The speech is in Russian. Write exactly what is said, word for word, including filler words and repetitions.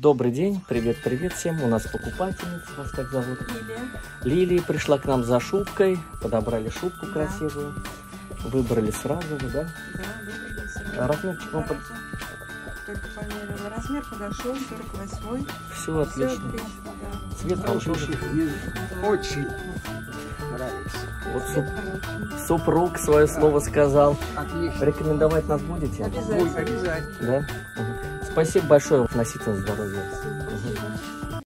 Добрый день, привет-привет всем. У нас покупательница, вас как зовут? Лилия. Лилия пришла к нам за шубкой, подобрали шубку Да. красивую, выбрали сразу же, да? Да, выбрали сразу. Размерчик вам под... Только померила. Размер подошел, сорок восьмой. Все Все отлично. отлично, да. Цвет вам тоже. Да. Очень нравится. Вот Цвет суп- хороший. супруг свое слово сказал. Отлично. Рекомендовать нас будете? Обязательно. Будет обязательно. Да? Мгм. Спасибо большое, носите на здоровье. Спасибо.